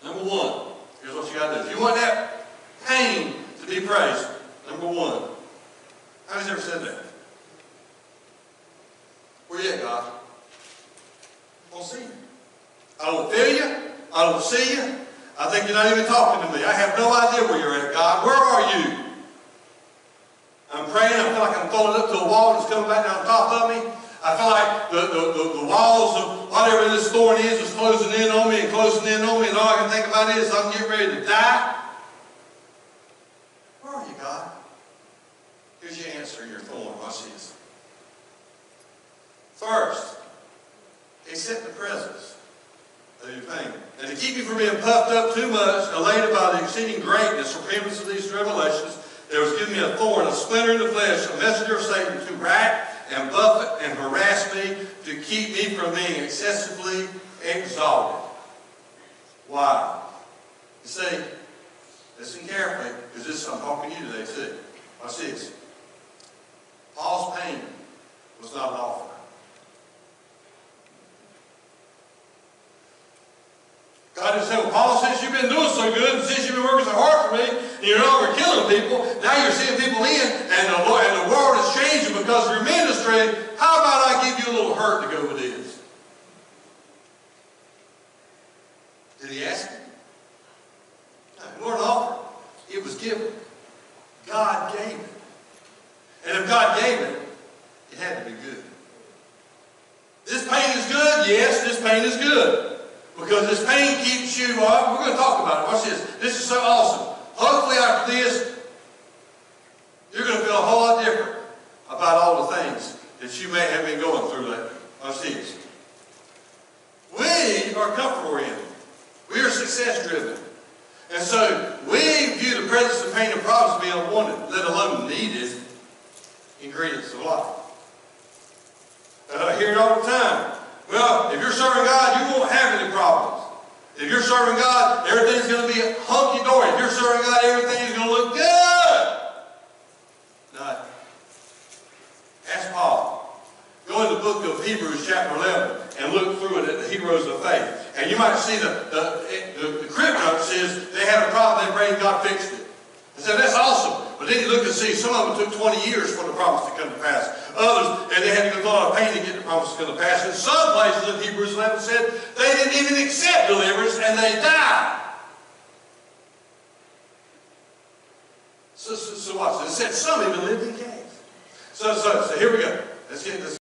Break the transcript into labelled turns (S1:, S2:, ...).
S1: Number one, here's what you got to do. If you want that pain to be praised, number one. How has ever said that? Where you at, God? I don't see you. I don't feel you. I don't see you. I think you're not even talking to me. I have no idea where you're at, God. Where are you? I'm praying. I feel like I'm throwing it up to a wall that's coming back down on top of me. I feel like the walls of whatever this thorn is closing in on me and closing in on me, and all I can think about is I'm getting ready to die. Where are you, God? Here's your answer in your thorn. Watch this. First, accept the presence of your pain. And to keep you from being puffed up too much, elated by the exceeding greatness or preeminence of these revelations, there was given me a thorn, a splinter in the flesh, a messenger of Satan to rack and buffet and harass me, to keep me from being excessively exalted. Why? You see, listen carefully, because this is I'm talking to you today too. Watch this. Paul's pain was not an offering. God didn't say, well, Paul, since you've been doing so good, and since you've been working so hard for me, and you're no longer killing people, now you're seeing people in, and the world is changing because of your ministry. How about I give you a little hurt to go with this? Did he ask him? No, it wasn't offered. It was given. God gave it. And if God gave it, it had to be good. This pain is good? Yes, this pain is good. Because this pain keeps you, we're going to talk about it. Watch this. This is so awesome. Hopefully after this, you're going to feel a whole lot different about all the things that you may have been going through lately. Watch this. We are comfort-oriented. We are success-driven. And so we view the presence of pain and problems as being unwanted, let alone needed ingredients of life. I hear it all the time. Well, if you're serving God, you won't have any problems. If you're serving God, everything's going to be hunky-dory. If you're serving God, everything's going to look good. No. Ask Paul. Go in the book of Hebrews chapter 11 and look through it at the heroes of faith. And you might see the crypt note says they had a problem, they prayed, God fixed it. I said, that's awesome. But then you look and see, some of them took 20 years for the promise to come to pass. Others, and they had to go through a lot of pain to get the promise to come to pass. In some places in Hebrews 11 said they didn't even accept deliverance and they died. So watch this. It said some even lived in caves. So here we go. Let's get this.